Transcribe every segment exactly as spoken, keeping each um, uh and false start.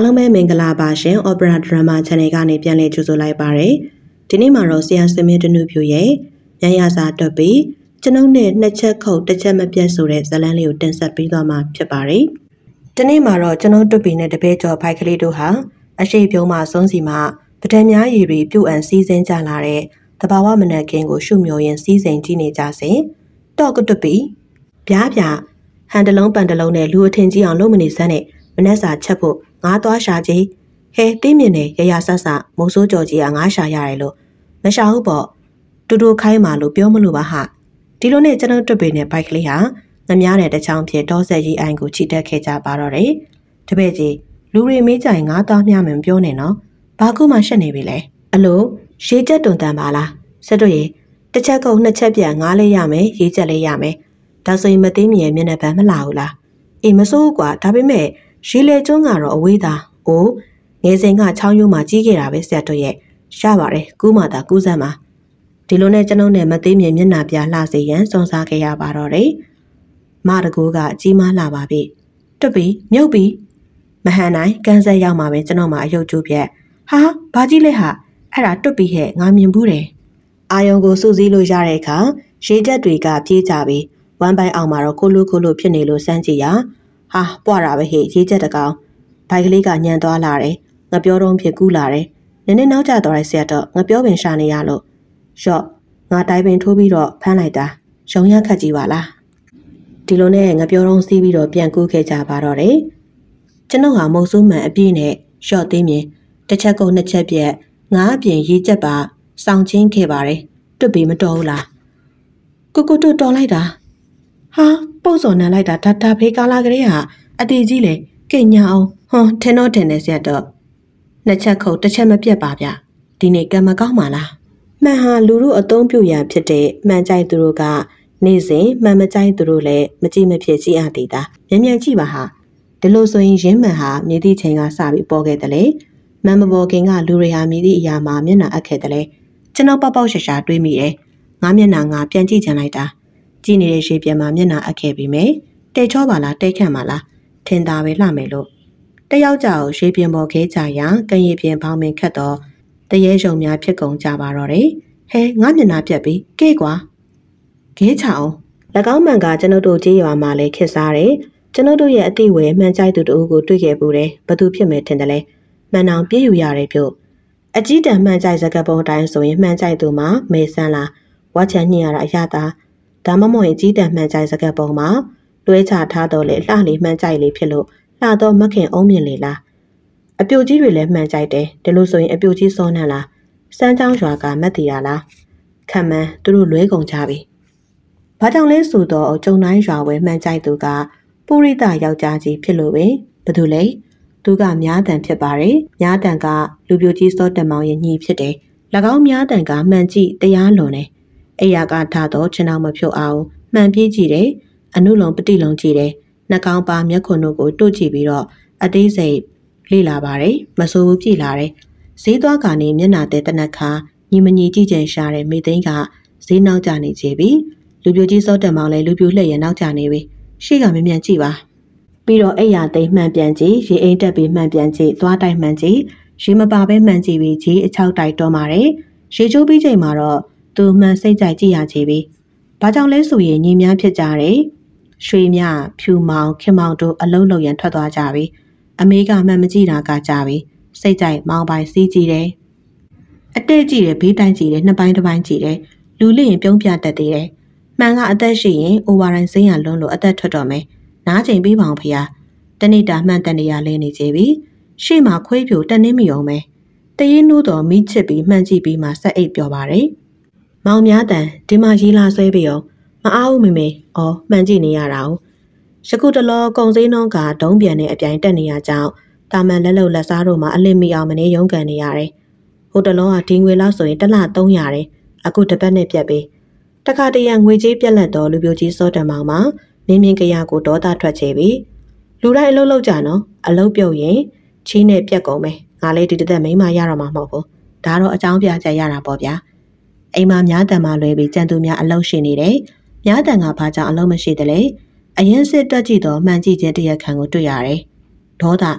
လုံးပဲမင်္ဂလာပါရှင် Opera Drama Channel ကနေပြန်လည်ကြိုဆိုလိုက်ပါရယ်ဒီနေ့မှာတော့ဆရာဆွေမင်းတနုဖြူရဲ့ရရစာတွက်ပြီးကျွန်ုပ်နဲ့နှစ်ချက်ခုတ်တစ်ချက်မပြတ်ဆိုတဲ့ဇာတ်လမ်းလေးကိုတင်ဆက်ပေးသွားမှာဖြစ်ပါရယ်ဒီနေ့မှာတော့ကျွန်ုပ်တွက်ပြီးနဲ့တပည့်ကျော်ဖိုက်ကလေးတို့ဟာအရှိပြုံးမှဆုံးစီမှာပဒံများရည်တွေပြုတ်အန်စီးစင်းကြလာတဲ့တဘာဝမနက်ခင်းကိုရှုမျောရင်စီးစိမ်ကြည့်နေကြစဉ်တော့ကတွက်ပြီးပြားပြားဟန်တလုံးပန်တလုံးနဲ့လူအထင်ကြီးအောင်လုပ်မနေစမ်းနဲ့မနှက်စာချက်ဖို့ငါသွားရှာကြည့်ဟဲတင်းမြင်နဲ့ရရဆဆမုံစိုးကြော်ကြီးကငါရှာရတယ်လို့မရှာဘူးပေါ့တူတူခိုင်းမှလို့ပြောမလို့ပါဟာဒီလိုနဲ့ကျွန်တော်တွတ်ပေနဲ့ဘိုက်ကလေးဟာငများတဲ့တချောင်းဖြစ်တောဆက်ကြီးအိုင်ကိုချီတက်ခဲ့ကြပါတော့တယ်တပည့်ကြီးလူတွေမေးကြရင်ငါသွားမျှမယ်ပြောနေနော်ဘာကူမှရှက်နေပြီလေအလိုရေချက်တွန်တန်ပါလားဆက်တို့ရေတစ်ချက်ကုန်နှစ်ချက်ပြန်ငါလေးရမယ်ရေချက်လေးရမယ်ဒါဆိုရင်မသိမြင်မျက်နှာပန်းမလာဘူးလားအေးမစိုးဘူးကွာဒါပေမဲ့ရေလေကျွန်းကတော့အဝေးသား။အိုးငယ်စဉ်ကချောင်းရိုးမှာကြီးခဲ့တာပဲဆရာတို့ရဲ့ရပါတယ်ကူးမှသာကူးစမ်းပါဒီလိုနဲ့ကျွန်ုပ်နဲ့မသိမြင်မျက်နှာပြလှစေရန်စွန့်စားခဲ့ရပါတော့တယ်။မတကူကကြီးမားလာပါပြီ။တွတ်ပြီးမြုပ်ပြီးမဟန်နိုင်ကန်ဆက်ရောက်မှာပဲကျွန်တော်မှအယုတ်ကျိုးပြက်ဟာဘာကြီးလဲဟာအဲ့ဒါတွတ်ပြီးဟဲ့ငါမြင်ဘူးတယ်။အာယုံကိုစူးစီးလို့ရတဲ့အခါရေချက်တွေကပြေးကြပြီးဝမ်းပိုင်းအောင်မှာတော့ခိုးလို့ခိုးလို့ဖြစ်နေလို့စမ်းကြည့်ရဟာပွားတာပဲဟဲ့ရေချက်တကောင်ဘိုက်ကလေးကညံသွားလာတယ်ငါပြောတော့ဖြစ်ကူးလာတယ်နည်းနည်းနောက်ကျသွားတဲ့ဆရာတော့ငါပြောပင်ရှာနေရလို့ရော့ငါတိုင်ပင်ထိုးပြီးတော့ဖမ်းလိုက်တာရုံရခတ်ကြည့်ပါလားဒီလိုနဲ့ငါပြောတော့စီးပြီးတော့ပြန်ကူးခဲ့ကြပါတော့တယ်ကျွန်ုပ်ဟာမုံစိုးမှန်အပြည့်နဲ့ရော့သေးမြင်တစ်ချက်ကုန်နှစ်ချက်ပြက်ငါအပြင်ရေးချက်ပါစောင့်ချင်းခဲ့ပါတယ်တွတ်ပြီးမတော်ဘူးလားကိုကိုတို့တော်လိုက်တာဟာပုတ်စော်နံလိုက်တာဒါဒါဖေးကားလာကလေးဟာအတီကြီးလေကိညာအောင်ဟွန်းထင်တော့ထင်နေဆရာတော့နှစ်ချက်ခုတ်တစ်ချက်မပြတ်ပါဗျဒီနေ့ကံမကောင်းပါလားမှန်ဟာလူတို့အသုံးပြုရဖြစ်တဲ့မှန်ကြိုက်သူတို့ကနေ့စဉ်မှန်မကြိုက်သူတို့လည်းမကြည့်မဖြစ်ကြည့်အပ်သေးတာမြန်မြန်ကြည့်ပါဟာဒီလိုဆိုရင်ရင်းမှန်ဟာမြေတီချိန်ကစပြီးပေါ်ခဲ့တယ်လေမှန်မပေါ်ခင်ကလူတွေဟာမြေတီအရာမှာမျက်နှာအပ်ခဲ့တယ်လေကျွန်တော်ပေါက်ပေါက်ရှာရှာတွေးမိတယ်ငါမျက်နှာငါပြန်ကြည့်ချင်လိုက်တာကြည့်နေတဲ့ရေပြန်မှာမျက်နှာအပ်ခဲ့ပြီမယ်တဲချောပါလားတဲခန့်ပါလားထင်သာပဲလှမယ်လို့တယောက်ကြောက်ရေပြင်ပေါ်ခဲကြရာကံရည်ပြင်ပေါင်းမင်ခတ်တော့တရေရုံများဖြစ်ကုန်ကြပါတော့တယ်ဟဲငါမျက်နှာပြက်ပြီကဲကွာခဲချအောင်၎င်းမှန်ကကျွန်ုပ်တို့ကြေးရွာမှာလည်းခစ်စားတယ်ကျွန်ုပ်တို့ရဲ့အတိဝဲမှန်ကြိုက်သူတို့ကိုတွေ့ခဲ့ပူတယ်ဘသူဖြစ်မယ်ထင်တယ်လဲမှန်အောင်ပြည့်ယူရတယ်ပြု့အကြီးတန်းမှန်ကြိုက်စကားပုံအတိုင်းဆိုရင်မှန်ကြိုက်သူမှာမေဆန်းလားဝါချန်ညှိရတာအရသာဒါမှမဟုတ်ရင်ကြီးတန်းမှန်ကြိုက်စကားပုံမှာလွဲချထားတော့လေလှလေးမှန်ကြိုက်လေးဖြစ်လို့လှတော့မခင်အုံးမြင်လေလားအပြိုကြီးတွေလည်းမှန်ကြိုက်တယ်ဒီလိုဆိုရင်အပြိုကြီးစောနှံလားစမ်းချောင်းရွာကမက်တီရလားခံမှန်းသူတို့လွဲကုန်ကြပြီဘာကြောင့်လဲဆိုတော့ကျုံတိုင်းရွာဝဲမှန်ကြိုက်သူကပုရိသယောက်ျားကြီးဖြစ်လို့ပဲဘာလို့လဲသူကမြားတန်ဖြစ်ပါတယ်မြားတန်ကလူပြိုကြီးစောတက်မောင်ရဲ့ညီဖြစ်တယ်၎င်းမြားတန်ကမှန်ကြည့်တရားလွန်တယ်အဲ့ရကထားတော့ခြေနှောက်မဖြုတ်အောင်မှန်ပြေးကြည့်တယ်အနုလုံးပတိလုံးကြည့်တယ်နှကောင်းပါမျက်ခွန်တို့ကိုတို့ကြည့်ပြီးတော့အသေးစိတ်လေ့လာပါတယ်မဆိုးဘူးပြည်လာတယ်ဈေးသွားကနေမျက်နာတဲ့တနက်ခါညီမညီကြည့်ချင်ရှာတဲ့မိသိန်းကဈေးနောက်ကျနေကြပြီလူပြိုကြီးစောတက်မောင်လည်းလူပြိုလှည့်ရနောက်ကျနေပြီရှေ့ကမမြန်ကြည့်ပါပြီးတော့အဲ့ရသိမ်းမှန်ပြန်ကြည့်ရေအိမ်တက်ပြီးမှန်ပြန်ကြည့်သွားတိုက်မှန်ကြည့်ရေမပါပဲမှန်ကြည့်ပြီးကြီးအချောက်တိုက်တော့ပါတယ်ရေချိုးပြီးချိန်မှာတော့သူမှန်စိတ်ကြိုက်ကြည့်ရကြပြီဘာကြောင့်လဲဆိုရင်ညီများဖြစ်ကြတယ်ရွှေမြဖြူမောင်ခင်မောင်တို့အလုံးလုံးရန်ထွက်သွားကြပြီအမေကမှန်မကြည့်တာကကြပြီစိတ်ကြိုက်မောင်ပိုင်စီးကြည့်တယ်အတဲကြည့်တယ်ဘေးတိုင်းကြည့်တယ်နှစ်ပိုင်းတစ်ပိုင်းကြည့်တယ်လူလျင်ပြုံးပြတတ်သေးတယ်မှန်ကအသက်ရှိရင်အိုဝါတိုင်းစိမ့်ရလွန်းလို့အသက်ထွက်တော့မယ်နားချိန်ပြီးပါအောင်ဖေ။တနေ့တာမှန်တန်နေရလဲနေကြပြီရှေ့မှာခွေးပြိုတက်နေမိအောင်မယ်တရင်နိုးတော်မိချစ်ပြီးမှန်ကြည့်ပြီးမှဆက်အိတ်ပြောပါတယ်မောင်များတန်ဒီမှာရေးလာဆွဲပြီးအောင်မအားဘူးမေမေ။အော်မှန်ကြည့်နေရတာ哦။ယခုတလောကုံစင်းနှောင်းကဒုံးပြန်တဲ့အပြိုင်တက်နေရကြောင်းတာမန်လက်လုံလက်စားတို့မှာအလင်းမီအောင်မနေရုံးကန်နေရတယ်။ဟိုတလောကဒီငွေလောက်ဆိုရင်တစ်လသုံးရာတယ်။အခုတစ်ပတ်နဲ့ပြတ်ပြီ။တခါတရံငွေကြီးပြက်လက်တော်လူပြိုကြီးစောတံမောင်မှာမင်းမင်းကရကိုဒေါသထွက်ချေပြီ။လူတိုင်းအလုပ်လုပ်ကြနော်။အလုပ်ပြုတ်ရင်ချီးနဲ့ပြက်ကုန်မယ်။ငါလေးဒီတစ်သက်မိမရတော့မှာမဟုတ်ဘူး။ဒါတော့အကြောင်းပြချက်ရတာပေါ့ဗျာ။အိမ်မှာများတန်မှလွဲပြီးကြံသူများအလုပ်ရှိနေတယ်။များတန်ကဘာကြောင့်အလုပ်မရှိတယ်လဲ။အရင်စစ်တွက်ကြည့်တော့မှန်ကြည့်ခြင်းတရက်ခံကိုတွေ့ရတယ်။ဒေါသ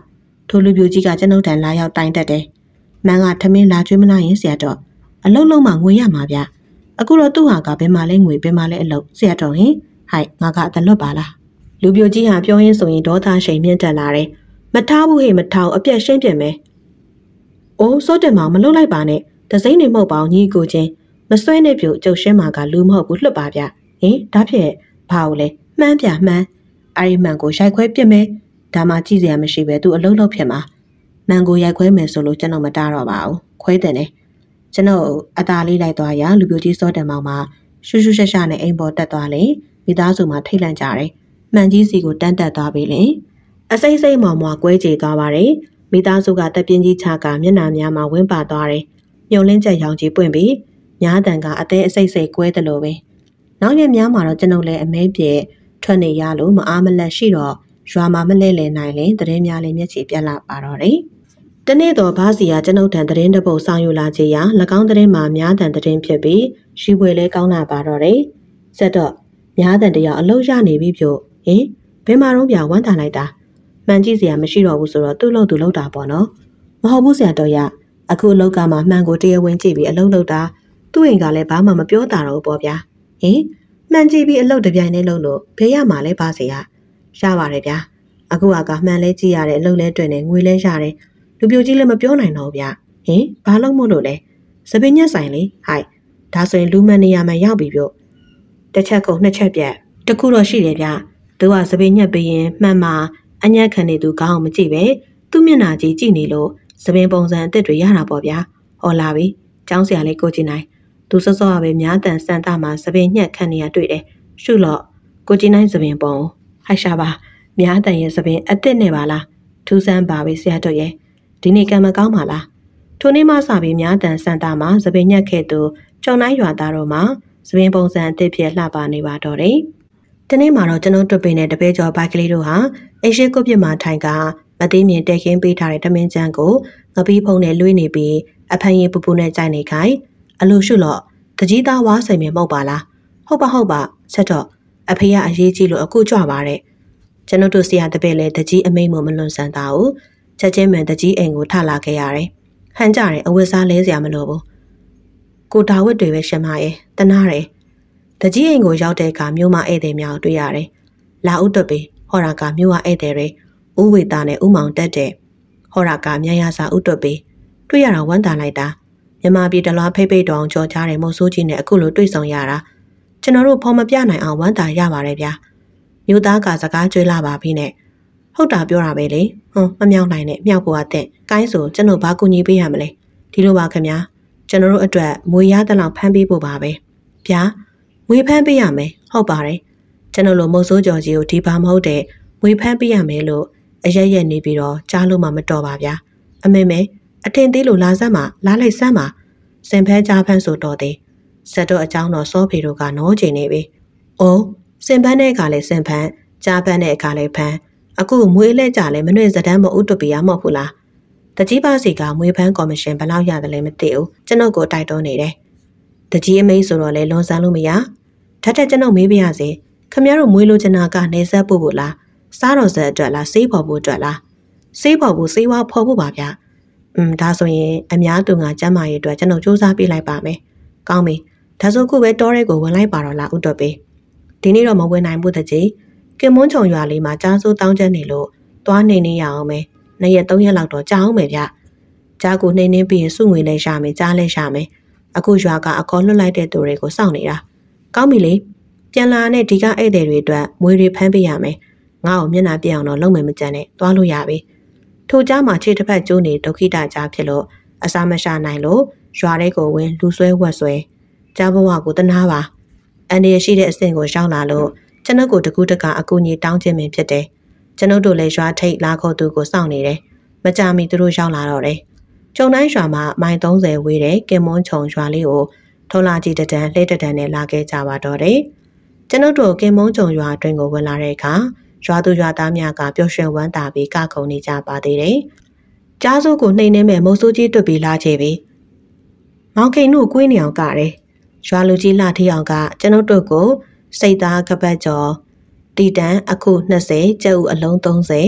ထိုလူပြိုကြီးကကျွန်ုပ်ထံလာရောက်တိုင်တက်တယ်။မန်ကထမင်းလာကျွေးမနာရင်ဆရာတော်အလုံးလုံးမှငွေရမှာဗျ။အခုတော့သူ့ဟာကဘယ်မှာလဲငွေဘယ်မှာလဲအလုပ်ဆရာတော်ဟင်ဟိုက်ငါကအတလွတ်ပါလား။လူပြိုကြီးဟာပြောရင်းဆိုရင်ဒေါသရှိန်မြင့်တက်လာတယ်။မထားဘူးဟေ့မထားအပြက်ရှင်းပြမယ်။အိုးစိုးတယ်မောင်မလုပ်လိုက်ပါနဲ့။တစိမ့်နေမဟုတ်ပါဘူးညီကိုချင်းမစွဲနေပြိုကျုပ်ရှင်းမှာကလူမဟုတ်ဘူးလွတ်ပါဗျ။ဟင်ဒါဖြစ်ဘာလို့လဲမှန်းပြမှန်းအဲ့ဒီမှန်ကိုရိုက်ခွဲပြစ်မယ်ဒါမှကြည့်စရာမရှိပဲသူအလုံးလုံးဖြစ်မှာမှန်ကိုရိုက်ခွဲမယ်ဆိုလို့ကျွန်တော်မတားတော့ပါဘူးခွဲတယ်နဲ့ကျွန်တော်အသာလေးလိုက်သွားရလူပြိုကြီးစောတယ်မောင်မှာရှူးရှူးရှာရှာနဲ့အိမ်ပေါ်တက်သွားလေမိသားစုမှာထိတ်လန့်ကြတယ်မှန်ကြီးစီကိုတန်းတက်သွားပြီလေအစိမ့်စိမ့်မောင်မွာကွဲကြေသွားပါတယ်မိသားစုကတက်ပြင်းကြီးချကမျက်နှာများမှာဝင်းပါသွားတယ်မြုံလင်းချက်ရောင်ကြီးပွင့်ပြီးညားတန်ကအသေးအစိမ့်စိမ့်ကွဲတယ်လို့ပဲနောက်ရက်များမှာတော့ကျွန်ုပ်လည်းအမဲပြေထွက်နေရလို့မအားမလက်ရှိတော့ရွာမှာမလဲလဲနိုင်ရင်သတင်းများလေးမျက်ခြေပြက်လာပါတော့တယ်။တနေ့တော့ဘာစီကကျွန်ုပ်ထံသတင်းတစ်ပုဒ်ဆောင်ယူလာခြင်းရာ၎င်းသတင်းမှာများတန်သတင်းဖြစ်ပြီးရှိပွေလဲကောင်းလာပါတော့တယ်။ဆက်တော့များတန်တယောက်အလုံးရနေပြီပြို့ဟင်ဘယ်မှာတော့ပြဝမ်းတာလိုက်တာမှန်ကြည့်စရာမရှိတော့ဘူးဆိုတော့သူ့လို့သူလောက်တာပေါ့နော်။မဟုတ်ဘူးဆရာတော်ရအခုအလောက်ကမှမှန်ကိုတရားဝင်ကြည့်ပြီးအလုံးလောက်တာသူ့အိမ်ကလည်းဘာမှမပြောတာတော့ပေါ့ဗျာ။ဟင်မှန်ကြည့်ပြီးအလုပ်တပြိုင်တည်းလုပ်လို့ဖေးရမှာလဲပါစေရရပါတယ်ဗျာအခုကမှန်လဲကြည့်ရတဲ့အလုပ်လဲတွင်နေငွေလဲရတယ်လူပြိုကြီးလည်းမပြောနိုင်တော့ဗျာဟင်ဘာလို့မို့လို့လဲစပင်းညက်ဆိုင်လေဟိုက်ဒါဆိုရင်လူမှန်နေရမှာရောက်ပြီပြောတစ်ချက်ကုန်နှစ်ချက်ပြက်တခုတော့ရှိတယ်ဗျာသူကစပင်းညက်ပြီးရင်မှန်မှာအညက်ခံနေသူကောင်းအောင်မကြည့်ပဲသူ့မျက်နှာကြီးကြည့်နေလို့စပင်းပုံစံအစ်စ်တွေရတာပေါ့ဗျာဟောလာပြီကျောင်းဆရာလေးကိုကြည့်နိုင်သူစောစောကပဲများတန်စန်တာမှာစပင်ညက်ခံနေရတွေ့တယ်ရှုလို့ကိုကြီးနိုင်စပင်ပုံဟိုက်ရှာပါများတန်ရဲ့စပင်အစ်စ်နဲ့ပါလားထူးဆန်းပါပဲဆရာတို့ရဲ့ဒီနေ့ကံမကောင်းပါလားထိုနေ့မှစပြီးများတန်စန်တာမှာစပင်ညက်ခဲ့သူကျုံနိုင်ရွာသားတို့မှာစပင်ပုံစံအစ်စ်ဖြစ်လှပနေပါတော့တယ်ဒီနေ့မှာတော့ကျွန်တော်တွပင်နဲ့တပည့်ကျော်ဘိုက်ကလေးတို့ဟာအိရှိကုတ်ပြစ်မှာထိုင်ကမသိမြင်တက်ခင်းပေးထားတဲ့တမင်ကျန်းကိုငပီးဖုံနဲ့လွှဲနေပြီးအဖန်ရီပူပူနဲ့ကြိုက်နေခိုင်းအလိုရှုလို့တကြီးသားဝါဆိုင်မြမဟုတ်ပါလားဟုတ်ပါဟုတ်ပါဆက်တော့အဖေကအရေးကြီးလို့အခုကြွပါတဲ့ကျွန်တော်တို့ဆရာတပည့်လည်းတကြီးအမိတ်မမလွန်ဆန်တာကိုချက်ချင်းမှန်တကြီးအိမ်ကိုထလာခဲ့ရတယ်ဟန်ကြတယ်အဝတ်စားလဲစရာမလိုဘူးကိုဒါဝတ်တွေပဲရှင်မရဲ့တနာတယ်တကြီးအိမ်ကိုရောက်တဲ့အခါမြို့မဧည့်သည်များတွေ့ရတယ်လာဥတွပေဟောရာကမြို့ဝဧည့်သည်တွေဥဝေတာနဲ့ဥမောင်တက်တဲ့ဟောရာကမြန်ရစာဥတွပေတွေ့ရတာဝမ်းသာလိုက်တာမြမပြည်တလားဖိတ်ဖိတ်တောင်ကြော်ကြတဲ့မိုးဆိုးကြီးနဲ့အခုလိုတွေ့ဆုံရတာကျွန်တော်တို့ဖော်မပြနိုင်အောင်ဝမ်းသာရပါတယ်ဗျာမြို့သားကစကားကြွေးလာပါပြီနဲ့ဟုတ်တာပြောတာပဲလေဟွန်းမမြောက်နိုင်နဲ့မြောက်ဖို့အတဲ့ကိုင်းဆိုကျွန်တော်ဘာကူညီပေးရမလဲဒီလိုပါခင်ဗျာကျွန်တော်တို့အတွက်မွေရတဲ့လောက်ဖမ်းပေးဖို့ပါပဲဗျာမွေဖမ်းပေးရမယ်ဟုတ်ပါတယ်ကျွန်တော်တို့မိုးဆိုးကြော်ကြီးကိုဒီပါမဟုတ်တဲ့မွေဖမ်းပေးရမယ်လို့အရက်ရက်နေပြီးတော့ကြားလို့မှမတော်ပါဗျာအမေမေအထင်သေးလို့လာစမ်းမှာလာလိုက်စမ်းမှာစင်ဖဲကြားဖန်းဆိုတော့သေးဆက်တော့အကြောင်းတော့စောဖေတို့ကနောချင်နေပြီ။အိုးစင်ဖန်းတဲ့အခါလဲစင်ဖန်းကြားဖန်းတဲ့အခါလဲဖန်းအခုမွေးလဲကြလဲမနှွေစတန်းမဥတ္တပိယမဟုတ်ဘူးလား။တကြီးပါစီကမွေးဖန်းကော်မရှင်ဘယ်လောက်ရတယ်လဲမသိဘူးကျွန်ုပ်ကိုတိုက်တွန်းနေတယ်။တကြီးအမိတ်ဆိုတော့လဲလွန်ဆန်းလို့မရ။ဓာတ်တက်ကျွန်ုပ်မေးပြရစီခမရတို့မွေးလိုချင်တာကနေဆက်ဖို့ဖို့လားစားတော်ဆက်အတွက်လားစေးဖို့ဖို့အတွက်လားစေးဖို့ဖို့စေးဝါဖို့ဖို့ပါဗျာ။อืมဒါဆိုရင်အများသူငါကျမ်းမာရေးအတွက်ကျွန်တော်စူးစမ်းပေးလိုက်ပါမယ်။ကောင်းပြီ။ဒါဆိုခုပဲတောရဲကိုဝင်လိုက်ပါတော့လားဥတော်ပေး။ဒီနေ့တော့မဝင်နိုင်ဘူးတကြီး။ကင်မွန်းချုံရွာလေးမှာကြားစိုးတောင်းကျနေလို့သွားနေနေရအောင်မယ်။နှစ်ရက်သုံးရက်လောက်တော့ကြာအောင်မယ်ဗျ။ကြားကိုနှိမ့်နှင်းပြီးရင်စုငွေလဲရမယ်ကြားလဲရမယ်။အခုရွာကအကောလွတ်လိုက်တဲ့သူတွေကိုစောင့်နေတာ။ကောင်းပြီလေ။ပြန်လာတဲ့ဒီကဧည့်သည်တွေအတွက်မွေတွေဖမ်းပေးရမယ်။ငါ့ကိုမျက်နှာပြအောင်တော့လုံးမယ်မကြမ်းနဲ့သွားလို့ရပြီ။ထိုကြားမှာခြေတစ်ဖက်ကျိုးနေဒုက္ခိတကြားဖြစ်လို့အစာမရှာနိုင်လို့ရွာထဲကိုဝင်လူဆွဲဝက်ဆွဲကြားဘဝကိုတနာပါအန်ဒီရရှိတဲ့အဆင့်ကိုရောက်လာလို့ကျွန်ုပ်ကိုတကူးတကအကူကြီးတောင်းခြင်းပင်ဖြစ်တယ်ကျွန်ုပ်တို့လည်းရွာထိတ်လာခေါ်သူကိုစောင့်နေတယ်မကြမီသူတို့ရောက်လာတော့တယ်ကျုံတိုင်းရွာမှာမိုင်သုံးဆယ်ဝေးတဲ့ကင်မွန်းချုံရွာလေးကိုထုံလာကြီးတဒန်းလှဲတဒန်းနဲ့လာခဲ့ကြပါတော့တယ်ကျွန်ုပ်တို့ကင်မွန်းချုံရွာအတွင်းကိုဝင်လာတဲ့အခါရွာသူရွာသားများကပျော်ရွှင်ဝမ်းသာပြီးကခုန်နေကြပါသေးတယ်ကြားစိုးကိုနှိမ်နှင်းမဲ့မုတ်ဆိုးကြီးတွတ်ပြီးလာချေပြီမောင်ခိန်တို့ကွေးနေအောင်ကတယ်ရွာလူကြီးလှထီအောင်ကကျွန်ုပ်တို့ကိုစိတ်သားကပတ်ကျော်တီတန်အခုနှစ်ဆယ်ကျပ်ဥအလုံးသုံးဆယ်မ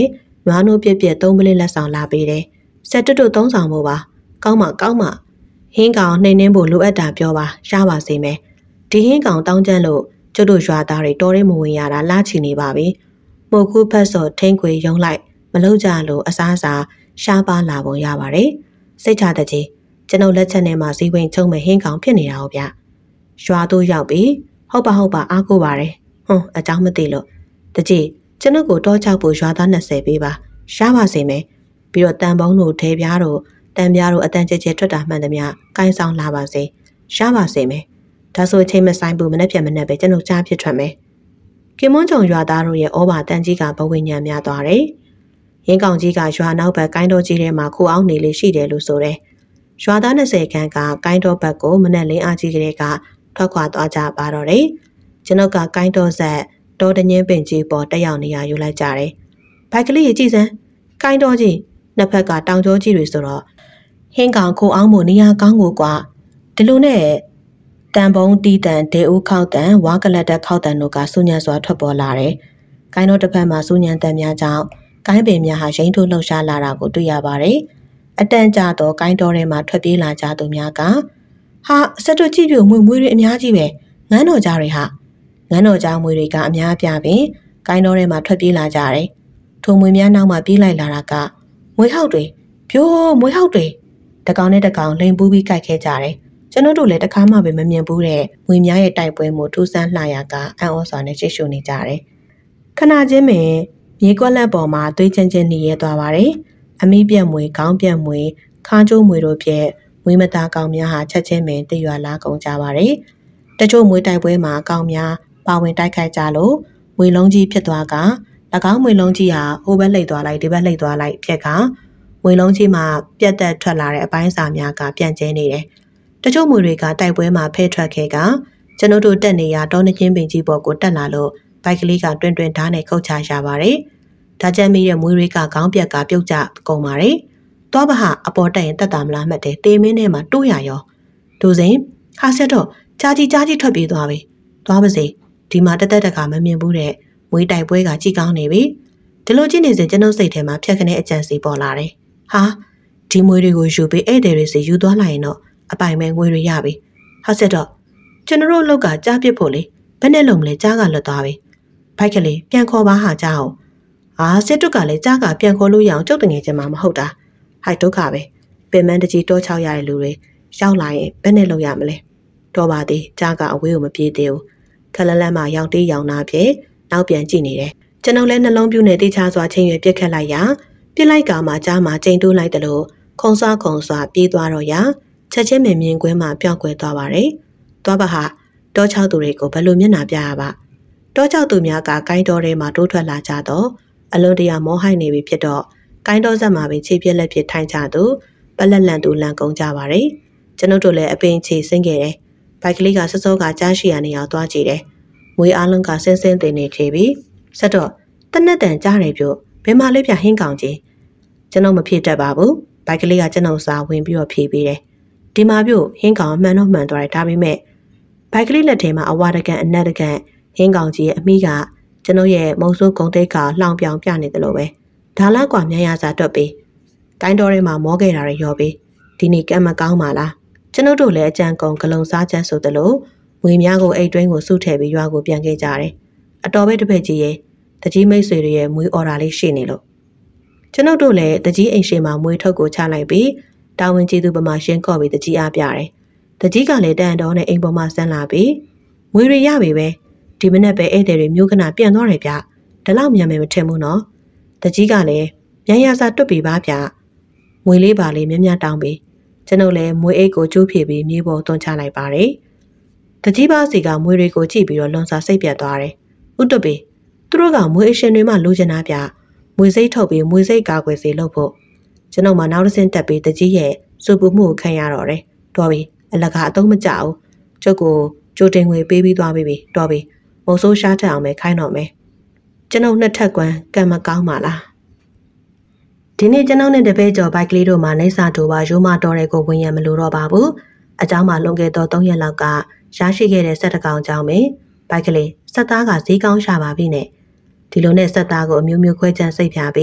နွားနိုးပြက်ပြက်သုံးပလင်းလက်ဆောင်လာပေးတယ်ဆက်တွတ်တွတ်သုံးဆောင်ဖို့ပါကောင်းမှကောင်းမှဟင်းကောင်နှိမ်နှင်းဖို့လိုအပ်တာပြောပါရှားပါစေမယ်ဒီဟင်းကောင်တောင်းကျမ်းလို့ကျုပ်တို့ရွာသားတွေတော်ရဲမဝင်ရတာလားချီနေပါပြီမှုတ်ကူးဖက်စော်ထိန်ခွေယုံလိုက်မလုံးကြလို့အစားအစာရှားပါလာပုံရပါတယ်စိတ်ချတဲ့ကြီးကျွန်ုပ်လက်ချက်နဲ့မှစီးဝင်ချုံမဲ့ဟင်းကောင်ဖြစ်နေတာဟုတ်ဗျရွာတို့ရောက်ပြီဟုတ်ပါဟုတ်ပါအားကိုပါတယ်ဟွန်းအကြောင်းမသိလို့တကြီးကျွန်ုပ်ကိုတော့ချောက်ဖို့ရွာသား၂၀ပေးပါရှားပါစေမယ်ပြီးတော့တန်ပေါင်းတို့ထဲပြားတို့တန်ပြားတို့အတန်ကျဲကျဲထွက်တာမှန်သမျှကိုင်းဆောင်လာပါစေရှားပါစေမယ်ဒါဆိုအချိန်မဆိုင်ဘူးမနေ့ပြန်မနေ့ပဲကျွန်ုပ်ကြားဖြစ်ထွက်မယ်ကင်မွန်းချုံရွာသားတို့ရဲ့ဩဘာတန်ကြီးကဘဝညံများသွားတယ်ရင်းကောင်ကြီးကရွာနောက်ဘက်ကိုင်းတော်ကြီးထဲမှာခိုအောင်နေလေးရှိတယ်လို့ဆိုတယ်ရွာသား၂၀ခန့်ကကိုင်းတော်ဘက်ကိုမနေ့လင်းအားကြီးကလေးကထွက်ခွာသွားကြပါတော့တယ်ကျွန်ုပ်ကကိုင်းတော်ဆက်တော်တငင်းပင်ကြီးပေါ်တက်ရောက်နေရယူလိုက်ကြတယ်ဘိုက်ကလေးကြည့်စမ်းကိုင်းတော်ကြီးနှစ်ဖက်ကတောင်ကျောကြီးတွေဆိုတော့ဟင်းကောင်ခိုအောင်မို့နေရာကောင်းကိုကွာဒီလိုနဲ့တန်ပုံးတီးတန်ဒေဦးခောက်တန်ဝါကလတ်တက်ခောက်တန်တို့ကစူညံစွာထွက်ပေါ်လာတယ်ကိုင်းတော်တစ်ဖက်မှာစူညံတန်များကြောင့်ကိုင်းပင်များဟာရိမ့်ထိုးလှုပ်ရှားလာတာကိုတွေ့ရပါတယ်အတန်ကြာတော့ကိုင်းတော်ထဲမှာထွက်ပြေးလာကြသူများကဟာဆက်တွကြည့်ပြမွေမွေတွေအများကြီးပဲငန်းတော်ကြားတွေဟာငန်းတော်ကြားမွေတွေကအများအပြားပင်ကိုင်းတော်ထဲမှာထွက်ပြေးလာကြတယ်ထိုမွေများနောက်မှာပြေးလိုက်လာတာကမွေဟောက်တွေပြိုးမွေဟောက်တွေတကောင်နဲ့တကောင်လိန်ပူးပြီးကြိုက်ခဲ့ကြတယ်ကျွန်တော်တို့လည်းတခါမှပဲမမြင်ဘူးတဲ့မွေများရဲ့တိုက်ပွဲမှုထူးဆန်းလှရကအံ့ဩစွာနဲ့ကြည့်ရှုနေကြတယ်ခဏချင်းပင်မြေကွက်လက်ပေါ်မှာသွေးချင်းချင်းနှီးရဲသွားပါတယ်အမိပြက်မွေခေါင်းပြက်မွေခါးကျိုးမွေတို့ဖြင့်မွေမသားကောင်များဟာချက်ချင်းပင်တရွာလာကုန်ကြပါတယ်တချို့မွေတိုက်ပွဲမှာကောင်များပါဝင်တိုက်ခိုက်ကြလို့မွေလုံးကြီးဖြစ်သွားက၎င်းမွေလုံးကြီးဟာဟိုဘက်လှိတ်သွားလိုက်ဒီဘက်လှိတ်သွားလိုက်ဖြစ်ကမွေလုံးကြီးမှာပြက်တက်ထွက်လာတဲ့အပိုင်းစာများကပြန့်ကျဲနေတယ်တချို့မွေတွေကတိုက်ပွဲမှာဖဲထွက်ခဲ့ကကျွန်တို့တက်နေရတောနှချင်းပင်ကြီးပေါ်ကိုတက်လာလို့ဘိုက်ကလေးကတွင်တွင်ဓာတ်နဲ့ခုတ်ချရပါတယ်။ဒါကြမ်းမိတဲ့မွေတွေကခေါင်းပြက်ကပြုတ်ကျကုန်ပါတယ်။သွားပါဟာအပေါ်တက်ရင်တက်တာမလားမှတ်တယ်တေမင်းထဲမှာတိုးရရောဒိုစိန်ဟာဆက်တော့ကြားကြီးကြားကြီးထွက်ပြေးသွားပြီ။သွားပါစေဒီမှာတက်တက်တကမမြင်ဘူးတဲ့မွေတိုက်ပွဲကကြီးကောင်းနေပြီ။ဒီလိုကြည့်နေစဉ်ကျွန်တော်စိတ်ထဲမှာဖြတ်ခနဲ့အကြံစီပေါ်လာတယ်။ဟာဒီမွေတွေကိုယူပြီးဧည့်သည်တွေစီယူသွားလိုက်ရင်တော့အပိုင်မဲ့ငွေတွေရပြီဟာဆက်တော့ကျွန်တော်တို့လောက်ကကြားပစ်ဖို့လေဘယ်နဲ့လုံးမလဲကြားကလွတ်သွားပြီဘိုက်ကလေးပြန်ခေါ်ပါဟာကြားအောင်ဟာစစ်တုကလည်းကြားကပြန်ခေါ်လို့ရအောင်ကြုတ်တငယ်ချင်မှာမဟုတ်တာဟိုက်ဒုက္ခပဲပင်မန်းတကြီးတောချောက်ရတဲ့လူတွေရောက်လာရင်ဘယ်နဲ့လုံးရမလဲတော့ပါသေးကြားကအဝေးကိုမပြေးသေးဘူးခလလန်းမှာရောင်တေးရောင်နာဖြစ်နောက်ပြန်ကြည့်နေတယ်ကျွန်တော်လည်းနှလုံးပြူနဲ့တိချစွာချင်းရွယ်ပြက်ခတ်လိုက်ရပြစ်လိုက်ကမှကြားမှာချိန်တိုးလိုက်တယ်လို့ခုံစားခုံစားပြေးသွားတော့ရချက်ချင်းမြင်မြင်ကွင်းမှာပျောက်ကွယ်သွားပါတယ်။သွားပါဟာတောချောက်သူတွေကိုဘယ်လိုမျက်နှာပြရပါတောချောက်သူများကကိုင်းတော်ထဲမှာတိုးထွက်လာကြတော့အလွန်တရာမောဟိုက်နေပြီဖြစ်တော့ကိုင်းတော်ဆက်မှာပင်ခြေပြက်လက်ဖြစ်ထိုင်ကြသူပလက်လန့်သူလန့်ကုန်ကြပါတယ်။ကျွန်ုပ်တို့လည်းအပင်ချေဆင်းခဲ့တယ်။ဘိုက်ကလေးကစစောကကြားရှိရနေအောင်သွားကြည့်တယ်။ငွေအားလုံးကဆင်းဆင်းတင်နေချေပြီးဆက်တော့တနက်တန်ကြားတယ်ပြုတ်ဘယ်မှာလေးပြဟင်းကောင်ကြီးကျွန်ုပ်မဖြစ်တတ်ပါဘူး။ဘိုက်ကလေးကကျွန်ုပ်စာဝင်ပြီးတော့ဖြေပေးတယ်။ဒီမှာပြုတ်ဟင်းကောင်မှန်တော့မှန်သွားတယ်ဒါပေမဲ့ဘိုက်ကလေးလက်ထဲမှာအဝါတကန်အနက်တကန်ဟင်းကောင်ကြီးရဲ့အမိကကျွန်ုပ်ရဲ့မုံစိုးဂုံတိတ်ကလှောင်ပြောင်ပြနေတယ်လို့ပဲဒါလားကွာမြန်ရစာတွက်ပြီးကိုင်းတော်ထဲမှာမောခဲ့တာတွေရောပြီးဒီနေ့ကံမကောင်းပါလားကျွန်ုပ်တို့လည်းအကြံကုန်ဂလုံစားချက်ဆိုသလိုငွေများကိုအိတ်တွင်းကိုစုထည့်ပြီးရွာကိုပြန်ခဲ့ကြတယ်အတော်ပဲတစ်ဖက်ကြီးရဲ့တကြီးမိတ်ဆွေတွေရဲ့မွေးအော်ဒါလေးရှိနေလို့ကျွန်ုပ်တို့လည်းတကြီးအိမ်ရှိမှာမွေးထုတ်ကိုချလိုက်ပြီးတာဝန်ကြီးသူပမာရှင်းကော့ပြီးတကြီးအားပြတယ်တကြီးကလည်းတန်တော်နဲ့အိမ်ပေါ်မှာဆန်းလာပြီးငွေတွေရပြီပဲဒီမနေ့ပဲဧည့်သည်တွေမျိုးကနာပြန်သွားတယ်ဗျဒါလောက်မြန်မယ်မထင်ဘူးနော်တကြီးကလည်းမြန်ရစာတွတ်ပြီးပါဗျငွေလေးပါလေးမြများတောင်းပြီးကျွန်ုပ်လည်းမွေအိတ်ကိုကျိုးဖြေပြီးမြေပေါ်သွန်းချလိုက်ပါတယ်တကြီးပါစီကမွေတွေကိုကြည့်ပြီးတော့လွန်စွာစိတ်ပြတ်သွားတယ်ဥတ္တပေသူတို့ကမွေအရှင်တွေမှလိုချင်တာဗျမွေစိတ်ထုတ်ပြီးမွေစိတ်ကာကွယ်စေလို့ဖို့ကျွန်ုပ်မှနောက်တစ်ဆင့်တက်ပြီးတကြီးရဲ့စူပူမှုကိုခံရတော့တယ်တော်ပြီအလကားအသုံးမကျဘူးကျုပ်ကိုကြိုတင်ငွေပေးပြီးသွားပြီတော်ပြီမုံဆိုးရှားထက်အောင်ပဲခိုင်းတော့မယ်ကျွန်ုပ်နှစ်ထပ်ကွမ်းကံမကောင်းပါလားဒီနေ့ကျွန်ုပ်နဲ့တပည့်ကျော်ဘိုက်ကလေးတို့မှနေစာတူပါရိုးမတော်တဲ့ကိုဝင်ရမလို့တော့ပါဘူးအเจ้าမှလွန်ခဲ့တော့၃ရက်လောက်ကရရှိခဲ့တဲ့ဆက်တကောင်ကြောင့်ပဲဘိုက်ကလေးဆက်သားကဈေးကောင်းရှာပါပြီနဲ့ဒီလိုနဲ့ဆက်သားကိုအမျိုးမျိုးခွဲချမ်းစိတ်ဖြာပြီး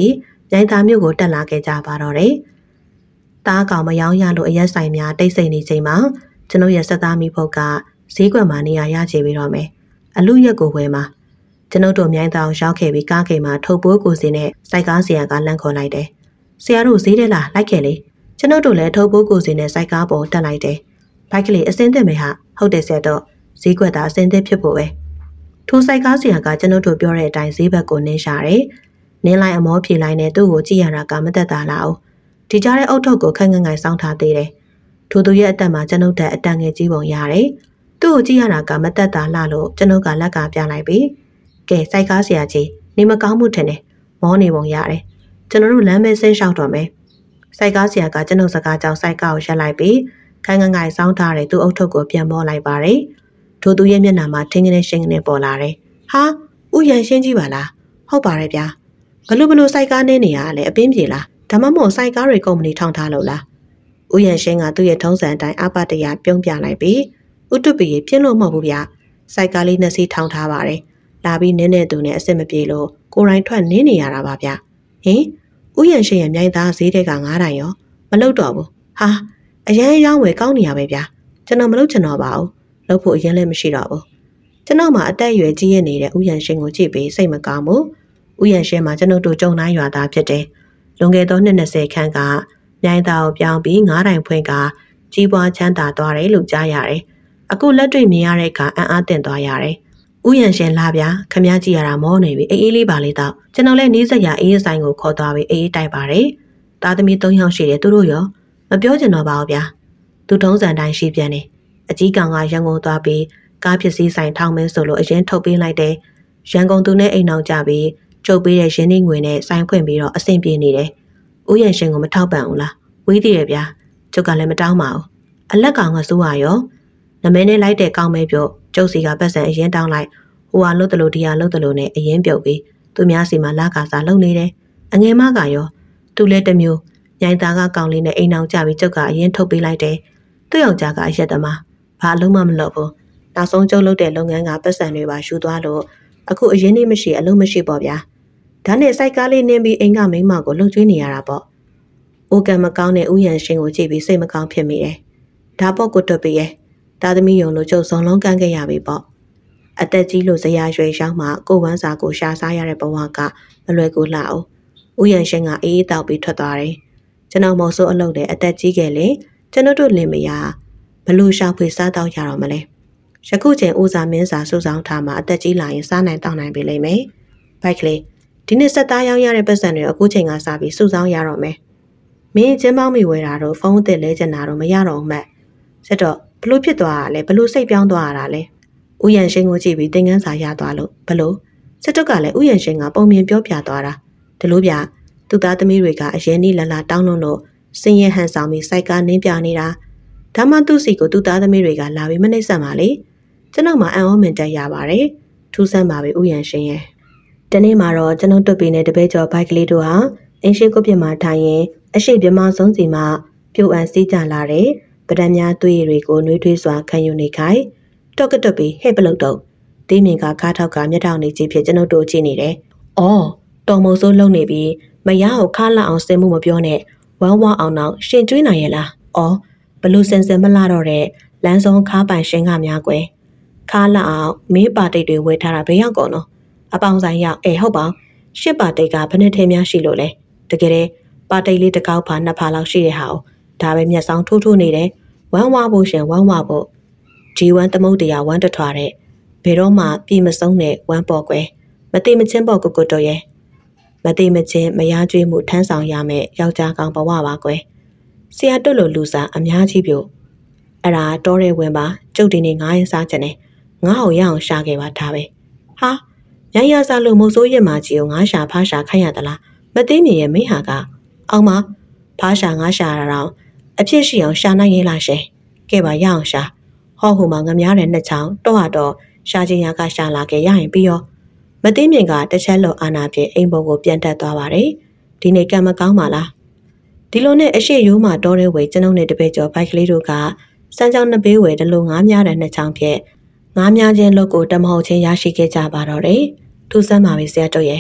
မြိုင်သားမြို့ကိုတက်လာခဲ့ကြပါတော့တယ်။တားကောင်မယောင်းရလို့အရက်ဆိုင်များတိတ်ဆိတ်နေချိန်မှာကျွန်ုပ်ရဲ့စက်သားမိဖို့ကဈေးကွက်မှာနေရာရချပြီးတော့မယ်။အလူရက်ကိုဝယ်မှာကျွန်ုပ်တို့မြိုင်သားကိုရောက်ခဲ့ပြီးကားကိမ်မှာထုတ်ပိုးကိုစီနဲ့စိုက်ကားဆရာကလန့်ခေါ်လိုက်တယ်။ဆရာတို့ဈေးထဲလာလိုက်ခဲ့လေကျွန်ုပ်တို့လည်းထုတ်ပိုးကိုစီနဲ့စိုက်ကားပေါ်တက်လိုက်တယ်။ဘိုက်ကလေးအစင်းသက်မယ်ဟာဟုတ်တယ်ဆရာတော့ဈေးကွက်သားအစင်းသက်ဖြစ်ဖို့ပဲ။ထိုစိုက်ကားဆရာကကျွန်ုပ်တို့ပြောတဲ့အတိုင်းဈေးဘက်ကိုနင်းရှာတယ်။နင်းလိုက်အမောဖြေလိုက်နဲ့သူ့ကိုကြည့်ရတာကမသက်သာလာအောင်ဒီကြားတဲ့အုတ်ထုတ်ကိုခက်ငငိုင်စောင်းထားသေးတယ်။ထိုသူရဲ့အသက်မှာကျွန်ုပ်တဲ့အတန်ငယ်ကြီးပုံရတယ်။သူ့ကိုကြည့်ရတာကမသက်သာလာလို့ကျွန်ုပ်ကလက်ကပြလိုက်ပြီးကဲစိုက်ကားဆရာကြီးနေမကောင်းမှုထင်တယ်မောနေပုံရတယ်ကျွန်တော်တို့လမ်းမဲဆင်းလျှောက်တော့မယ်စိုက်ကားဆရာကကျွန်ုပ်စကားကြောင့်စိုက်ကားကိုရက်လိုက်ပြီးခိုင်ငငိုင်စောင်းထားတဲ့သူ့အုတ်ထုတ်ကိုပြန်မောလိုက်ပါတယ်ထိုသူရဲ့မျက်နှာမှာထင်းကနေရှင်းကနေပေါ်လာတယ်ဟာဥယျာဉ်ရှင်းကြီးပါလားဟုတ်ပါတယ်ဗျာဘလို့ဘလို့စိုက်ကားနေနေရလဲအပင်းပြေလားဒါမှမဟုတ်စိုက်ကားတွေကုမ္ပဏီထောင်ထားလို့လားဥယျာဉ်ရှင်းကသူ့ရဲ့ထုံးစံအတိုင်းအပတရပြုံးပြလိုက်ပြီးဥတုပီပြင်းလို့မဟုတ်ဘူးဗျာစိုက်ကားလေးနှစ်စီးထောင်ထားပါတယ်လာပြီးနင်းတဲ့သူနဲ့အစ်စ်မပြေလို့ကိုယ်တိုင်ထွက်နင်းနေရတာပါဗျဟင်ဥယျာဉ်ရှင်ရဲ့မြိုင်သားဈေးတဲ့ကငါးတိုင်ရောမလုပ်တော့ဘူးဟာအရန်ရောင်းဝယ်ကောင်းနေရပဲဗျကျွန်တော်မလုပ်ချင်တော့ပါဘူးလုပ်ဖို့အရင်လည်းမရှိတော့ဘူးကျွန်တော်မှအသက်အရွယ်ကြီးရနေတဲ့ဥယျာဉ်ရှင်ကိုကြည့်ပြီးစိတ်မကောင်းဘူးဥယျာဉ်ရှင်မှာကျွန်တော်တို့ကြုံတိုင်းရွာသားဖြစ်တယ်လွန်ခဲ့သောနှစ်၂၀ခန့်ကမြိုင်သားကိုပြောင်းပြီးငါးတိုင်ဖွင့်ကကြီးပွားချမ်းသာသွားတယ်လို့ကြားရတယ်အခုလက်တွေ့မြင်ရတဲ့အခါအံ့အားသင့်သွားရတယ်ဥယျာဉ်ရှင်လာဗျာခမည်းကြည့်ရတာမောနေပြီအေးအေးလေးပါလေးတော့ကျွန်တော်လည်းနီးစက်ရအေးဆိုင်ကိုခေါ်သွားပြီးအေးအေးတိုက်ပါတယ်တာသမီသုံးယောက်ရှိတယ်သူတို့ရောမပြောချင်တော့ပါဘူးဗျာသူထုံးစံတိုင်းရှိပြန်တယ်အကြီးကောင်ကရန်ကုန်သွားပြီးကားပစ္စည်းဆိုင်ထောင်မင်းဆိုလို့အရင်ထုတ်ပေးလိုက်တယ်ရန်ကုန်သူနဲ့အိမ်အောင်ကြပြီးကျုပ်ပေးတဲ့ရင်းနှီးငွေနဲ့ဆိုင်ဖွင့်ပြီးတော့အဆင်ပြေနေတယ်ဥယျာဉ်ရှင်ကိုမထောက်ပံ့ဘူးလားဝေးသေးတယ်ဗျာကျုပ်ကလည်းမတောင်းပါဘူးအလက်ကောင်ကစိုးရရောနမဲနဲ့လိုက်တဲ့ကောင်းမဲပြုတ်ကျုပ်စီကပတ်စံအရင်တောင်းလိုက်ဟိုဟာလှုပ်တလို့ဒီဟာလှုပ်တလို့နဲ့အရင်ပြုတ်ပြီးသူများစီမှာလာကာစားလုံနေတယ်အငယ်မကရောသူလည်းတမျိုးညိုင်သားကကောင်လေးနဲ့အိမ်အောင်ကြပြီးကျုပ်ကအရင်ထုတ်ပေးလိုက်တယ်သူ့ယောက်ျားကအရက်သမားဘာအလုံးမမလုပ်ဘူးနောက်ဆုံးကျုပ်လုပ်တဲ့လုပ်ငန်းကပတ်စံတွေပါယူသွားလို့အခုအရင်နေ့မရှိအလုံးမရှိပေါ့ဗျာဒါနဲ့စိုက်ကားလေးနင်းပြီးအိမ်ကမိန်းမကိုလှုပ်ကျွေးနေရတာပေါ့အိုကံမကောင်းတဲ့ဥယျာဉ်ရှင်ကိုကြည့်ပြီးစိတ်မကောင်းဖြစ်မိတယ်ဒါပေါ့ကိုတွတ်ပြီးရဲ့သားသမီးယုံလို့ကျုပ်စုံလုံးကန့်ခဲ့ရပြီပေါ့အသက်ကြီးလို့ဇရာရွယ်ရောက်မှကိုဝမ်းစာကိုရှာစားရတဲ့ဘဝကမလွယ်ကူလှအောင်ဥယျာဉ်ရှင်ကအေးအေးတောက်ပြီးထွက်သွားတယ်ကျွန်တော်မော်ဆိုးအလုပ်နဲ့အသက်ကြီးခဲ့လေကျွန်တော်တို့လင်မယားဘလို့ရှာဖွေစားတော့ရတော့မလဲယခုချိန်ဦးစာမင်းစာစုဆောင်ထားမှအသက်ကြီးလာရင်စားနိုင်တောင်းနိုင်ပြီလိမ့်မယ်ဘိုက်ကလေးဒီနေ့စက်သားရောင်းရတဲ့ပတ်စံတွေအခုချိန်ကစပြီးစုဆောင်ရတော့မယ်မင်းချင်းပေါင်းမိဝဲတာတော့ဖုန်းအသစ်လဲကျင်တာတော့မရတော့မှတ်ဆက်တော့ဘလို့ဖြစ်သွားတာလဲဘလို့စိတ်ပြောင်းသွားရတာလဲဥယျာဉ်ရှင်ကိုကြည့်ပြီးသင်္ကန်းစာရသွားလို့ဘလို့စစ်တုတ်ကလည်းဥယျာဉ်ရှင်ကပုံမြင်ပြောပြသွားတာဒီလိုပြသူသားသမီးတွေကအရင်နေ့လလာတောင်းလွန်းလို့စင်ရဲဟန်ဆောင်ပြီးစိုက်ကားနင်းပြနေတာဒါမှသူ့စီကိုသူသားသမီးတွေကလာပြီးမနှိမ့်ဆက်ပါလေကျွန်တော်မှအံ့ဩမင်တက်ရပါတယ်ထူးဆန်းပါပဲဥယျာဉ်ရှင်ရဲ့ဒီနေ့မှာတော့ကျွန်တော်တွတ်ပြီးနဲ့တပည့်ကျော်ဘိုက်ကလေးတို့ဟာအင်းရှိကုတ်ပြမှာထိုင်ရင်အရှိပြမဆုံးစီမှာပြုတ်အန်စီးကြလာတဲ့ပဒံများသွေးတွေကိုနှွေးထွေးစွာခံယူနေခိုင်းတော့ကတွတ်ပြီးဟဲ့ပလုတ်တော့တင်းမြင်ကကားထောက်ကမျက်ထောင်နေကြည့်ဖြစ်ကျွန်တော်တို့ကြည့်နေတယ်။အော်တော်မုံစိုးလုံနေပြီးမရအောင်ခါလာအောင်စင်မှုမပြောနဲ့ဝမ်းဝါအောင်တော့ရှင်ကျွေးနိုင်ရဲ့လား။အော်ဘလို့စင်စင်မလာတော့တဲ့လမ်းဆုံးခါပိုင်ရှင်းကများကွယ်ခါလာအောင်မင်းပါတိတ်တွေဝယ်ထားတာဘယ်ရောက်ကုန်တော့အပေါင်းဆိုင်ရောက်အေးဟုတ်ပါရှစ်ပါတိတ်ကဘယ်နှစ်ထင်းများရှိလို့လဲတကယ်တည်းပါတိတ်လေးတစ်ကောက်ဖာနှစ်ဖာလောက်ရှိတဲ့ဟာဒါပဲမျက်စောင်းထိုးထိုးနေတယ်ဝမ်းဝါဖို့ရှင်ဝမ်းဝါဖို့ဂျီဝမ်သမုတ်တရားဝမ်းတထွားတဲ့ဘယ်တော့မှပြည်မဆုံးတဲ့ဝမ်းပေါ်ကွယ်မတိမချင်းပေါ်ကိုကိုတော့ရဲ့မတိမချင်းမရကျွေးမှုထမ်းဆောင်ရမယ်ယောက်ျားကောင်းဘဝပါကွယ်ဆရာတွတ်လို့လူစားအများကြီးပြို့အဲ့ဒါတောတဲ့ဝင်ပါကျုပ်ဒီနေ့ငားရင်စားချင်တယ်ငါ့အောင်ရအောင်ရှာခဲ့ပါထားပဲဟာရရစားလို့မုတ်ဆိုးရက်မာကြီးကိုငါရှာဖားရှာခိုင်းရသလားမသိမြင်ရဲ့မိဟာကအောင်မဖားရှာငါရှာရအောင်အဖြစ်ရှိအောင်ရှာနိုင်ရဲ့လားရှင်ကဲပါရအောင်ရှာဟောဟိုမှာငမားတဲ့နှစ်ချောင်းတော့ဟာတော့ရှာချင်းရကရှာလာခဲ့ရရင်ပြီးရောမသိမြင်ကတစ်ချက်လုံးအာနာဖြင့်အိမ်ဘုံကိုပြန်တက်သွားပါတယ်ဒီနေ့ကံမကောင်းပါလားဒီလိုနဲ့အရှိရိုးမှတော်တဲ့ဝေကျွန်ုပ်နဲ့တပည့်ကျော်ဘိုက်ကလေးတို့ကစမ်းချောင်းနှစ်ပေးဝယ်တလို့ငားများတဲ့နှစ်ချောင်းဖြင့်ငားများချင်းလို့ကိုတမဟုတ်ချင်းရရှိခဲ့ကြပါတော့တယ်ထူးဆန်းပါပြီဆရာတို့ရဲ့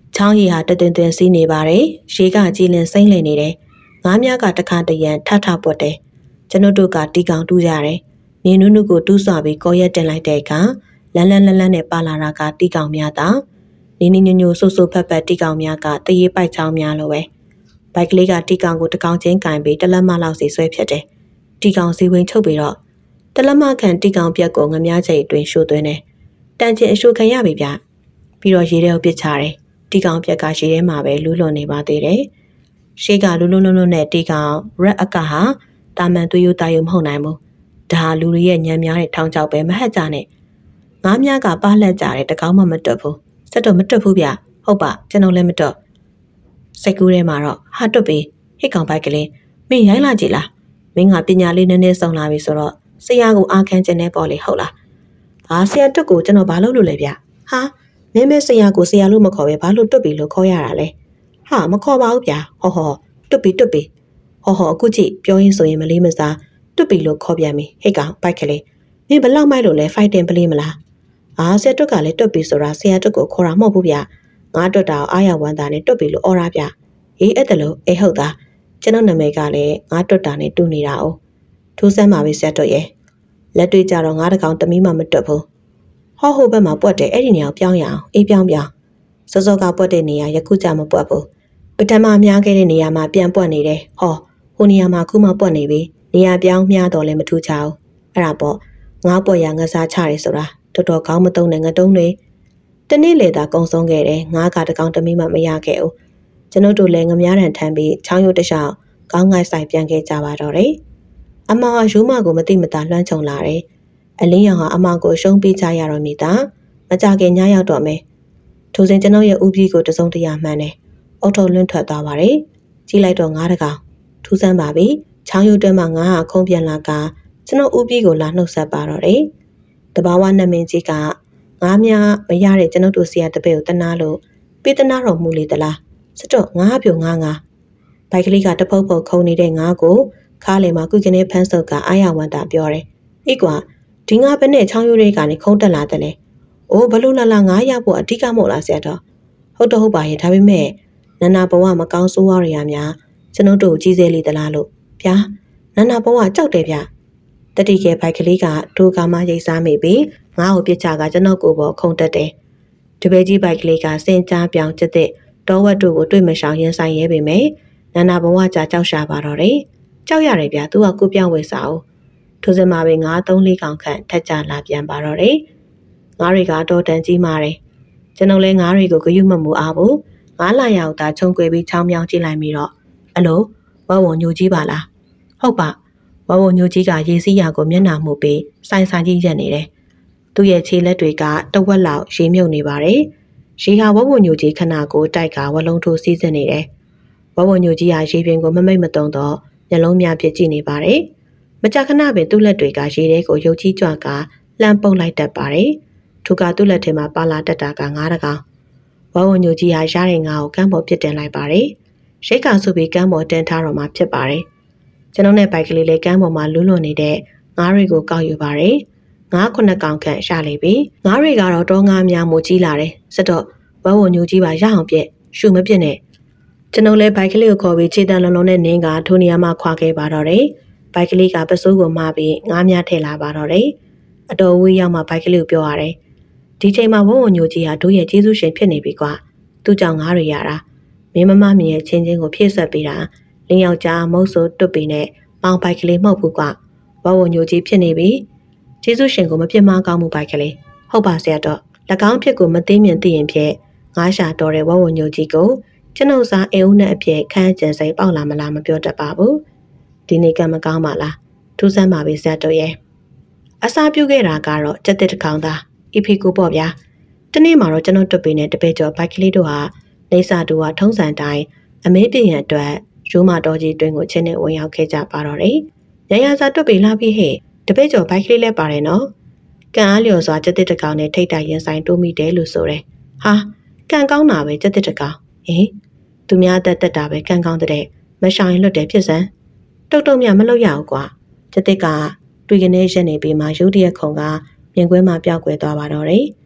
ချောင်းရီဟာတသွင်သွင်စီးနေပါတယ်ရေကကြည်လင်စိမ့်လည်နေတယ်ငါးမြကတခါတရံထထပွက်တယ်ကျွန်တို့တို့ကတီကောင်တူးကြတယ်နေနုနုကိုတူးဆွပြီးကောရက်တင်လိုက်တဲ့အခါလန်းလန်းလန်းလန်းနဲ့ပါလာတာကတီကောင်များတာနေနေညိုညိုဆူဆူဖက်ဖက်တီကောင်များကတရေပိုက်ချောင်းများလိုပဲဘိုက်ကလေးကတီကောင်ကိုတကောင်ချင်းကင်ပြီးတလက်မလောက်စီဆွဲဖြစ်တယ်တီကောင်စီဝင်ချုပ်ပြီးတော့တလက်မခန့်တီကောင်ပြက်ကိုငမြချိတ်အတွင်းရှို့သွင်းတယ်တန်ချင်းအရှို့ခံရပြီဗျပြီးတော့ရေထဲကိုပစ်ချတယ်တီကောင်ပြက်ကရေထဲမှာပဲလူးလွန်နေပါသေးတယ်ရှေးကလူးလွန်းလွန်းလွန်းနဲ့တီကောင်ရက်အကဟာတာမန်သွေးရိုးတာယုံမဟုတ်နိုင်ဘူးဒါလူတွေရဲ့ညံများတဲ့ထောင်ချောက်ပဲမဟတ်ကြနဲ့ငါးမြကပါလှက်ကြတယ်တကောင်မှမတွက်ဘူးစက်တော့မတွက်ဘူးဗျဟုတ်ပါကျွန်တော်လည်းမတွက်စိတ်ကူးထဲမှာတော့ဟာတွက်ပြီဟစ်ကောင်ပိုက်ကလေးမင်းရိုင်းလာကြည့်လားမင်းကပညာလေးနည်းနည်းစုံလာပြီဆိုတော့ဆရာကိုအားခံခြင်းနဲ့ပေါ့လေဟုတ်လားဟာဆရာတွက်ကိုကျွန်တော်ဘာလုပ်လို့လဲဗျဟာမင်းမဲဆရာကိုဆရာလို့မခေါ်ပဲဘာလို့တွက်ပြီလို့ခေါ်ရတာလဲဟာမခေါ်ပါဘူးဗျဟောဟောတွက်ပြီတွက်ပြီဟောဟောအခုကြည့်ပြောရင်းဆိုရင်မလေးမစားတွက်ပြီလို့ခေါ်ပြန်ပြီဟိတ်ကောင်ပိုက်ကလေးမင်းဘလောက်မိုက်လို့လဲ fighting ပလေးမလားအာဆရာတွက်ကလည်းတွက်ပြီဆိုတာဆရာတွက်ကိုခေါ်တာမဟုတ်ဘူးဗျငါတွက်တာအားရဝမ်းသာနဲ့တွက်ပြီလို့အော်ရဗျအေးအဲ့တလို့အေးဟုတ်သားကျွန်တော်နာမည်ကလည်းငါတွက်တာနဲ့တူနေတာ哦ထိုးစမ်းပါပဲဆရာတွက်ရဲ့လက်တွေ့ကြတော့ငါတကောင်တမီးမှမတွက်ဘူးဟောဟိုဘက်မှာပွက်တယ်အဲ့ဒီနေရာကိုပြောင်းရအောင်အေးပြောင်းပြောင်းစောစောကပွက်တဲ့နေရာယခုကြမပွက်ဘူးပထမအများခဲ့တဲ့နေရာမှာပြန်ပွက်နေတယ်ဟောဟိုနေရာမှာခုမှပွက်နေပြီနေရာပြောင်းမြားတော့လည်းမထူးချအောင်အဲ့ဒါပေါ့ငါပွက်ရငစားချတယ်ဆိုတာတော်တော်ကောင်းမသုံးနဲ့ငတုံးတွေတနေ့လေသာကုံဆုံးခဲ့တယ်ငါကတကောင်တမီးမှမရခဲ့ဘူးကျွန်တို့တို့လည်းငမားတန်ထမ်းပြီးချောင်းရုပ်တခြားကောင်းငိုက်ဆိုင်ပြန်ခဲ့ကြပါတော့တယ်အမောင်ကရိုးမကိုမသိမသာလွှမ်းခြုံလာတယ်အလင်းရောင်ဟာအမောင်ကိုရှုံးပေးကြရတော့မိသားမကြခင်ညရောက်တော့မယ်ထိုစဉ်ကျွန်တော်ရဲ့ဥပီကိုတစုံတရာမှန်တယ်အုတ်ထုံလွန့်ထွက်သွားပါတယ်ကြည့်လိုက်တော့ငါးတကောင်ထူးဆန်းပါပြီချောင်းရုပ်တွဲမှာငါးဟာခုံးပြန်လာကကျွန်တော်ဥပီကိုလာနှုတ်ဆက်ပါတော့တယ်တဘာဝနမင်းကြီးကငါးများမရတဲ့ကျွန်ုပ်တို့ဆရာတပည့်ကိုတနာလို့ပေးတနာတော်မူလေသလားစတော့ငါးပြိုငါးငါးဘိုက်ကလေးကတပုတ်ပုတ်ခုံနေတဲ့ငါးကိုခါးလေမှာကုကနေဖန်းစုပ်ကအာရဝန္တာပြောတယ်အေးကွာဒီငါးဘက်နဲ့ချောင်းရိုးတွေကနေခုံးတက်လာတယ်လေအိုးဘလို့လာလာငါးရဖို့အဓိကမဟုတ်လားဆရာတော်ဟုတ်တော့ဟုတ်ပါရဲ့ဒါပေမဲ့နန္နာဘဝမကောင်းဆိုးရရများကျွန်ုပ်တို့ကြီးစဲလေသလားလို့ဗျာနန္နာဘဝကြောက်တယ်ဗျတတိကဲဘိုက်ကလေးကဒိုကမှရိတ်စားမိပြီးငါ့ကိုပြစ်ချကကျွန်တော်ကိုပေါ်ခုံတက်တယ်တပည့်ကြီးဘိုက်ကလေးကစင်ကြားပြောင်ကျတဲ့တောဝတ်တို့ကိုတွေ့မရှောင်ရင်ဆိုင်ရဲပေမဲ့နန္နာဘဝကြာကြောက်ရှာပါတော့တယ်ကြောက်ရတယ်ဗျသူကကိုပြောင်းဝေစာအောင်ထိုစင်မှာပဲငါးသုံးလေးကောင်ခန့်ထက်ကြလာပြန်ပါတော့တယ်ငါးတွေကတော့တန်ကြီးမာတယ်ကျွန်တော်လဲငါးတွေကိုဂယုမမူအားဘူးငါးလာရောက်တာခြုံကွယ်ပြီးချောင်းမြောင်းကြည့်လိုက်ပြီးတော့အလိုဝဝညိုကြီးပါလားဟုတ်ပါဝဝညိုကြီးကရေစီးရာကိုမျက်နှာမှုပြီးဆိုင်ဆိုင်ကြီးရက်နေတယ်သူ့ရဲ့ခြေလက်တွေကတဝက်လောက်ရေမြုပ်နေပါတယ်ရေဟာဝဝညိုကြီးခဏကိုတိုက်ကဝလုံးထိုးစီးစင်းနေတယ်ဝဝညိုကြီးဟာရေပြင်ကိုမမိတ်မတုံတော့မျက်လုံးများပြစ်ကြည့်နေပါတယ်မကြာခဏပင်သူ့လက်တွေကရေထဲကိုရုပ်ကြီးကြွကလှမ်းပုတ်လိုက်တတ်ပါတယ်သူကသူ့လက်ထဲမှာပါလာတတ်တာကငါးတကောင်ဝဝညိုကြီးဟာရတဲ့ငါးကိုကမ်းပေါ်ပြစ်တင်လိုက်ပါတယ်ရိတ်ကဆုပြီးကမ်းပေါ်တင်ထားတော့မှဖြစ်ပါတယ်ကျွန်တော်နဲ့ဘိုက်ကလေးလေးကမ်းပေါ်မှာလွတ်လွတ်နေတဲ့ငါးတွေကိုကောက်ယူပါတယ်ငါးခုနှစ်ကောင်ခန့်ရှာလေပြီငါးတွေကတော့တောငါးများမို့ကြီးလာတယ်စတော့ဝဝညိုကြီးပါရအောင်ပြက်ရှုမပြစ်နဲ့ကျွန်တော်လည်းဘိုက်ကလေးကိုခေါ်ပြီးခြေတံလုံးလုံးနဲ့နင်းကထိုနေရာမှာခွာခဲ့ပါတော့တယ်ဘိုက်ကလေးကပစိုးကိုမှားပြီးငါးများထည့်လာပါတော့တယ်အတော်ဝေးရောက်မှဘိုက်ကလေးကိုပြောရတယ်ဒီချိန်မှာဝဝညိုကြီးဟာတို့ရဲ့ကျေးဇူးရှင်ဖြစ်နေပြီကွာသူ့ကြောင့်ငါးတွေရတာမင်းမမမြင်ရဲ့ချင်းချင်းကိုဖြည့်ဆွက်ပေးတာလင်းယောက်ျားမုတ်ဆိုးတွတ်ပြီးနဲ့ပေါင်ဘိုက်ကလေးမဟုတ်ဘူးကွာဝဝညိုကြီးဖြစ်နေပြီကျေးဇူးရှင်ကိုမပြစ်မှားကောင်းမှုဘိုက်ကလေးဟုတ်ပါဆရာတော့၎င်းဖြစ်ကိုမသိမြင်သိရင်ဖြင့်ငါးရှာတော်တဲ့ဝဝညိုကြီးကိုကျွန်ုပ်စားအိမ်ဦးနဲ့အဖြစ်ခန်းကျန်စိပေါက်လာမလားမပြောတတ်ပါဘူးဒီနေ့ကမကောင်းပါလားထူးဆန်းပါပြီဆရာတော်ရဲ့အစားပြုခဲ့တာကတော့စက်တစ်တစ်ကောင်သားအဖေကိုပေါ့ဗျာတနေ့မှာတော့ကျွန်တော်တွတ်ပေးနဲ့တပည့်ကျော်ဘိုက်ကလေးတို့ဟာနေစာတူဟာထုံးစံတိုင်းအမေးပြည့်ရန်အတွက်ရိုးမတော်ကြီးတွင်ကိုချင်းနဲ့ဝင်ရောက်ခဲ့ကြပါတော့တယ်ရရစာတွတ်ပေးလာပြီးဟဲ့တပည့်ကျော်ဘိုက်ကလေးလဲပါတယ်နော်ကံအားလျော်စွာစက်တစ်တစ်ကောင်နဲ့ထိတ်တိုင်ရင်ဆိုင်တိုးမိတယ်လို့ဆိုတယ်ဟာကံကောင်းတာပဲစက်တစ်တစ်ကောင်ဟင်သူများတက်တက်တာပဲကံကောင်းတဲ့မရှောင်ရင်လွတ်တယ်ဖြစ်စမ်းတုတ်တုံမြမလုပ်ရအောင်ကွာစက်တစ်ကတွေ့ကနေရက်နေပြီးမှရုတ်တရက်ခုံကမြင်ကွဲမှပျောက်ကွယ်သွားပါတော့တယ်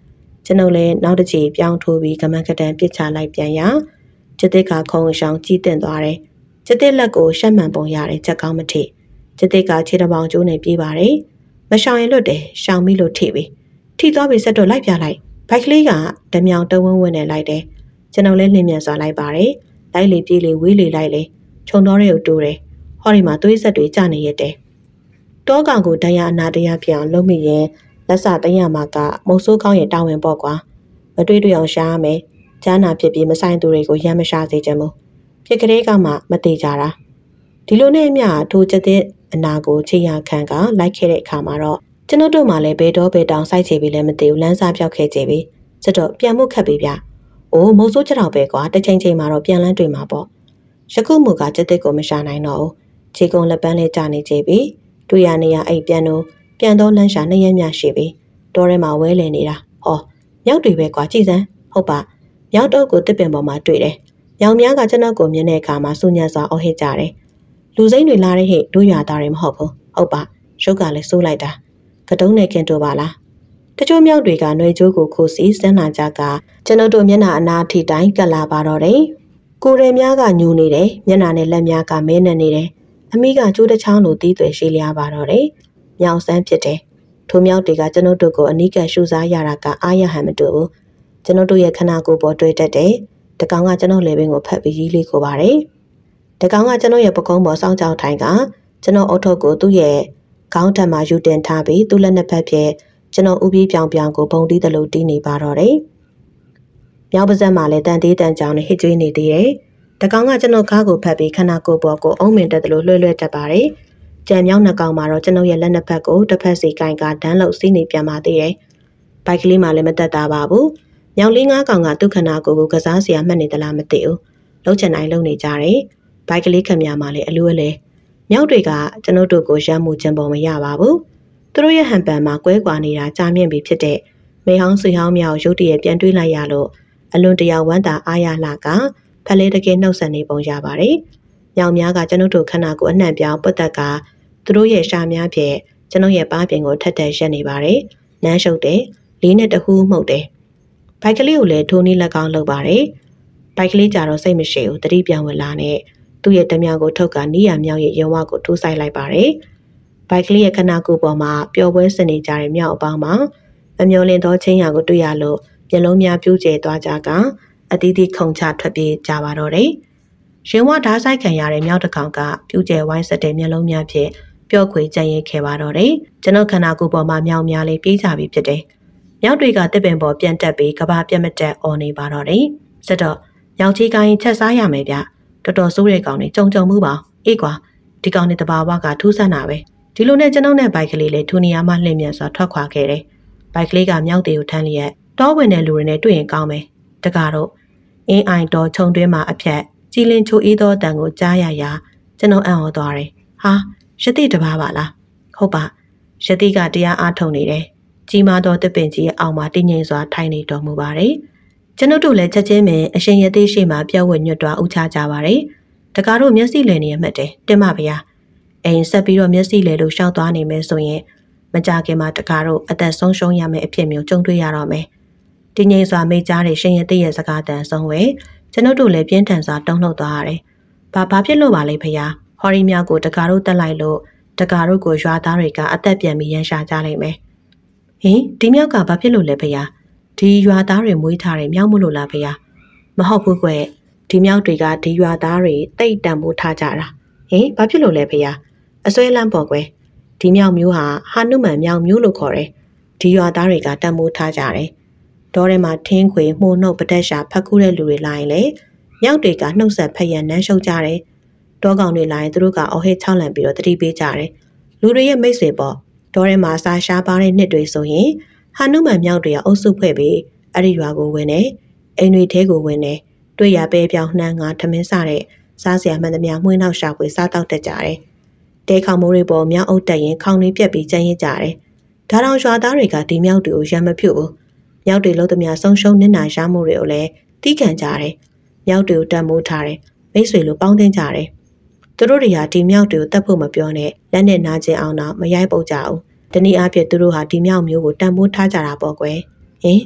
ကျွန်ုပ်လည်းနောက်တစ်ချိန်ပြောင်းထိုးပြီးကမန်းကတန်ပစ်ချလိုက်ပြန်ရာကျစ်တစ်ကခုံဆောင်ကြီးတင်သွားတယ်ကျစ်တစ်လက်ကိုရှက်မှန်ပုံရတယ်ချက်ကောင်းမထိကျစ်တစ်ကခြေတစ်ပေါင်ကျိုးနေပြေးပါတယ်မရှောင်ရင်လွတ်တယ်ရှောင်ပြီးလို့ထိပြီထိသွားပြီးဆက်တော့လိုက်ပြလိုက်ဘိုက်ကလေးကဓမြောင်တဝင်းဝင်းနဲ့လိုက်တယ်ကျွန်တော်လည်းလင်းမြန်စွာလိုက်ပါတယ်လိုက်လေပြေးလေဝေးလေလိုက်လေခြုံတော်တွေကိုတိုးတယ်ဟောဒီမှာသွေးဆက်တွေကျနေရတယ်တောကောင်ကိုတရားအနာတရားဖြစ်အောင်လုပ်မိရင်လက်စသိမ်းရမှာကမုတ်ဆိုးကောင်းရဲ့တာဝန်ပေါ့ကွာမတွေးတွေ့အောင်ရှားရမယ်ကျန်းနာဖြစ်ပြီးမဆိုင်သူတွေကိုရမ်းမရှားစေချင်ဘူးဖြစ်ကလေးကမှမသေးကြတာဒီလိုနဲ့အမျှထိုးချက်တဲ့အနာကိုချေရခံကလိုက်ခဲ့တဲ့အခါမှာတော့ကျွန်ုပ်တို့မှလည်းဘယ်တော့ဘယ်တောင်စိုက်ချေပြီလည်းမသိဘူးလမ်းစားပြောက်ခဲ့ကြပြီစတော့ပြန်မှုခတ်ပြီဗျအိုးမုတ်ဆိုးချက်တော့ပဲကွာတစ်ချိန်ချိန်မှာတော့ပြန်လန်းတွေ့မှာပေါ့ယခုမူကချက်တဲ့ကိုမရှာနိုင်တော့ဘူးခြေကုံလက်ပန်းလေးကြာနေကြပြီတွေ့ရနေရအိပ်ပြန်တော့ပြန်တော့လန်းရှာနှစ်ရက်မြရှိပြီတောထဲမှာဝဲလည်နေတာဟောမြောက်တွေပဲကွာကြည်စမ်းဟုတ်ပါမြောက်တော့ကိုတစ်ပင်ပေါ်မှာတွေ့တယ်မြောင်များကကျွန်တော်ကိုမြင်တဲ့အခါမှာစူညံစွာအော်ဟစ်ကြတယ်လူစိမ့်တွေလာတဲ့ဟဲ့တို့ရွာသားတွေမဟုတ်ဘူးဟုတ်ပါရုပ်ကလည်းစိုးလိုက်တာကတုံးနဲ့ခင်တို့ပါလားတချို့မြောက်တွေကနှွေကြိုးကိုခိုးစီစမ်းလာကြကကျွန်တော်တို့မျက်နှာအနာထိတိုင်းကတ်လာပါတော့တယ်ကိုယ်ရဲများကညူနေတယ်မျက်နှာနဲ့လက်များကမဲနဲ့နေတယ်အမိကကျိုးတစ်ချောင်းလိုတီးသွယ်ရှိလျားပါတော့တယ်မြောင်ဆန်းဖြစ်တယ်ထိုမြောက်တွေကကျွန်တော်တို့ကိုအနီးကပ်ရှုစားရတာကအားရဟန်မတူဘူးကျွန်တော်တို့ရဲ့ခနာကိုပေါ်တွေ့တတ်တယ်တကောင်ကကျွန်တော်လေပင်ကိုဖတ်ပြီးရီးလေးကိုပါတယ်တကောင်ကကျွန်တော်ရဲ့ပကုံးပေါ်စောင်းကြောက်ထိုင်ကကျွန်တော်အုတ်ထုတ်ကိုသူ့ရဲ့ခေါင်းထက်မှာယူတင်ထားပြီးသူ့လက်နှစ်ဖက်ဖြင့်ကျွန်တော်ဥပြီးပြောင်ပြောင်ကိုဘုံတီးသလိုတီးနေပါတော့တယ်မြောက်ပါးစပ်မှာလည်းတန်သေးတန်ကြောင်နဲ့ဟစ်ကြွေးနေသေးတယ်တကောင်ကကျွန်တော်ကားကိုဖတ်ပြီးခနာကိုပေါ်ကိုအုံးမင်တက်သလိုလွှဲလွှဲတက်ပါတယ်ကြံမြောက်နှစ်ကောင်မှာတော့ကျွန်တော်ရဲ့လက်နှစ်ဖက်ကိုတစ်ဖက်စီကိုင်ကဒန်းလို့စီးနေပြန်ပါသေးတယ်ဘိုက်ကလေးမှလည်းမတက်တာပါဘူးမြောက်လေးငါးကောင်ကသူ့ခနာကိုကိုကစားစရာမှတ်နေသလားမသိဘူးလှုပ်ချင်တိုင်းလှုပ်နေကြတယ်ဘိုက်ကလေးခမရမှာလည်းအလွဲလဲမြောက်တွေကကျွန်တော်တို့ကိုရမ်းမှုချင်ပုံမရပါဘူးသူတို့ရဲ့ဟန်ပန်မှာကွဲကွာနေတာကြာမြင့်ပြီဖြစ်တဲ့မေဟောင်းဆွေဟောင်းမြောက်ရုတ်တရက်ပြန်တွေးလိုက်ရလို့အလွန်တရာဝမ်းသာအားရလာကဖက်လေးတကယ်နှုတ်ဆက်နေပုံရပါတယ်မြောင်များကကျွန်တော်တို့ခနာကိုအနှံ့ပြောင်းပွတ်တက်ကသူတို့ရဲ့ရှာများဖြင့်ကျွန်တော်ရဲ့ပါးပြင်ကိုထက်ထက်ရက်နေပါတယ်နမ်းရှုပ်တယ်လေးနဲ့တဟူးမှုတ်တယ်ဘိုက်ကလေးကိုလည်းထိုးနီးလက်ကောင်းလုပ်ပါတယ်ဘိုက်ကလေးကြတော့စိတ်မရှိဘူးတတိပြောင်းဝင်လာနဲ့သူ့ရဲ့တမြောင်ကိုထုတ်ကနီးရမြောင်ရဲ့ရုံဝကိုထိုးဆိုင်လိုက်ပါတယ်ဘိုက်ကလေးရဲ့ခနာကိုပေါ်မှာပျော်ပွဲစနေကြတဲ့မြောက်အပေါင်းမှာအမျော်လင့်သောချင်းရာကိုတွေ့ရလို့မျက်လုံးများပြူးကျဲသွားကြကအတီးတီးခုန်ချထွက်ပြေးကြပါတော့တယ်ရင်ဝဓာတ်ဆိုင်ခံရတဲ့မြောက်တစ်ကောင်ကပြူးကျဲဝိုင်းဆက်တဲ့မျက်လုံးများဖြင့်ပျော့ခွေကြံ့ရခဲ့ပါတော့တယ်ကျွန်တော်ခနာကိုပေါ်မှာမြောင်များလေးပြေးကြပြီဖြစ်တယ်မြောက်တွေကတစ်ပင်ပေါ်ပြန်တက်ပြီးကဘာပြက်မတက်អော်နေပါတော့တယ်စတော့မြောက်ချီကိုင်းချက်စားရမယ်ဗျတော်တော်ဆိုးတဲ့ကောင်တွေကြုံကြုံမှုပါအေးကွာဒီကောင်တွေတဘာဝကထူးဆန်းတာပဲဒီလိုနဲ့ကျွန်တော်နဲ့ဘိုက်ကလေးလေးထူနေရမှလှည့်မြန်စွာထွက်ခွာခဲ့တယ်ဘိုက်ကလေးကမြောက်တွေကိုထမ်းလျက်တောဝင်တဲ့လူတွေနဲ့တွေ့ရင်ကောင်းမယ်တကတော့အင်းအိုင်တော်ခြုံတွင်းမှာအဖြတ်ကြည်လင်ချိုအေးသောတန်ကိုကြားရရာကျွန်တော်အံ့ဩသွားတယ်ဟာရတိတဘာပါလားဟုတ်ပါရတိကတရားအားထုတ်နေတယ်ကြီးမားသောတပင်ကြီးရဲ့အောက်မှာတည်ငြိမ်စွာထိုင်နေတော်မူပါတယ်ကျွန်ုပ်တို့လည်းချက်ချင်းပင်အရှင်ရသေးရှိမှပြောက်ဝဲညွတ်တော်ဥချကြပါတယ်တကားတို့မျက်စိလည်နေရမှတ်တယ်တင်မဗျာအိမ်ဆက်ပြီးတော့မျက်စိလည်လို့ရှောက်သွားနေမယ်ဆိုရင်မကြခင်မှာတကားတို့အသက်ဆုံးရှုံးရမယ့်အဖြစ်မျိုးကြုံတွေ့ရတော့မယ်တည်ငြိမ်စွာမိကြားတဲ့ရှင်ရသေးရဲ့စကားတန်ဆုံးဝဲကျွန်ုပ်တို့လည်းပြင်းထန်စွာတုံ့လှုပ်သွားရတယ်ဘာဘာဖြစ်လို့ပါလဲဖယားဟော်ရီမြောက်ကိုတကားတို့တက်လိုက်လို့တကားတို့ကိုရွာသားတွေကအသက်ပြန်ပြီးရန်ရှာကြလိမ့်မယ်ဟင်ဒီမြောက်ကဘာဖြစ်လို့လဲဖယားဒီရွာသားတွေမွေးထားတယ်မြောက်မလို့လားဖယားမဟုတ်ဘူးကွဒီမြောက်တွေကဒီရွာသားတွေတိတ်တန်ဖို့ထားကြတာဟင်ဘာဖြစ်လို့လဲဖယားအစွဲလန်းပေါ်ကွဒီမြောက်မျိုးဟာဟာနုမန်မြောက်မျိုးလို့ခေါ်တယ်ဒီရွာသားတွေကတန်ဖိုးထားကြတယ်တောထဲမှာထင်းခွေမှုန်နှုတ်ပတက်ရှာဖက်ကူးတဲ့လူတွေလာရင်လေမြောက်တွေကနှုတ်ဆက်ဖက်ရန်နှမ်းရှုပ်ကြတယ်တောကောင်တွေလာရင်သူတို့ကအော်ဟစ်ချောင်းလန့်ပြီးတော့တတိပေးကြတယ်လူတွေရဲ့မိတ်ဆွေပေါ့တောထဲမှာစာရှားပါတဲ့နှစ်တွေဆိုရင်ဟာနုမန်မြောက်တွေကအုပ်စုဖွဲ့ပြီးအဲ့ဒီရွာကိုဝင်တယ်အိမ်တွေထဲကိုဝင်တယ်တွေ့ရပဲပြောင်းနှမ်းငါထမင်းစားတဲ့စားစရာမှန်သမျှမှွေးနောက်ရှာဖွေစားတောက်တတ်ကြတယ်တဲခေါင်မိုးတွေပေါ်မြောက်အုပ်တက်ရင်ခေါင်းတွေပြက်ပြီးကျန်ရစ်ကြတယ်ဒါတောင်ရွာသားတွေကဒီမြောက်တွေကိုရမ်းမဖြုတ်ဘူးမြောက်တွေလုံးသမျှဆုံးရှုံးနစ်နာရမှုတွေကိုလည်းတီးခံကြတယ်မြောက်တွေကိုတတ်မိုးထားတယ်မိတ်ဆွေလိုပေါင်းတင်ကြတယ်သူတို့တွေကဒီမြောက်တွေကိုတတ်ဖို့မပြောနဲ့လက်နဲ့နာကျင်အောင်တော့မရိုက်ပုတ်ကြဘူးတနည်းအားဖြင့်သူတို့ဟာဒီမြောက်မျိုးကိုတတ်မိုးထားကြတာပေါ့ကွယ်ဟင်ဒ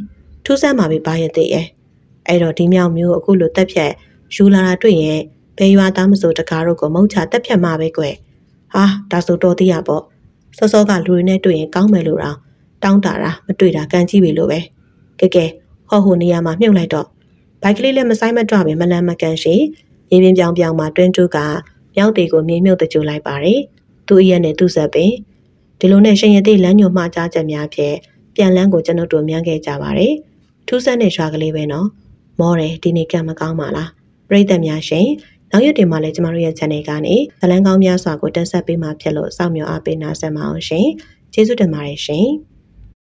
ထူးဆန်းမှာပဲပါရတဲ့ရဲ့အဲ့တော့ဒီမြောက်မျိုးအခုလိုတက်ဖြတ်ယူလာတာတွေ့ရင်ဘယ်ရွာသားမဆိုတကားတို့ကိုမုံချတက်ဖြတ်မှာပဲကွယ်ဟာဒါဆိုတော်သေးရပေါ့စောစောကလူတွေနဲ့တွေ့ရင်ကောင်းမယ်လို့တော့တောင်းတာတာမတွေ့တာကန်ကြီးပြီလို့ပဲကဲကဲဟောဟိုနေရာမှာမြုပ်လိုက်တော့ဘိုက်ကလေးလည်းမဆိုင်မတော့ပဲမလန်းမကန်ရှိရင်းပြင်းပြောင်ပြောင်မှာတွင်းတူးကမြောက်သေးကိုမြေမြုပ်တကြိုလိုက်ပါတယ်သူ့အရက်နဲ့သူ့ဆက်ပင်ဒီလိုနဲ့ရှင်ရသေးလမ်းညွှန်မှားကြားချက်များဖြင့်ပြန်လန်းကိုကျွန်ုပ်တို့မြန်းခဲ့ကြပါတယ်ထူးဆန်းတဲ့ရွာကလေးပဲနော်မောတယ်ဒီနေ့ကံမကောင်းပါလားပရိသတ်များရှင်နောက်ရက်တွေမှာလည်းကျမတို့ရဲ့ channel ကနေဇလန်းကောင်းများစွာကိုတင်ဆက်ပေးမှာဖြစ်လို့စောင့်မျှော်အားပေးနားဆင်ပါအောင်ရှင်ကျေးဇူးတင်ပါတယ်ရှင်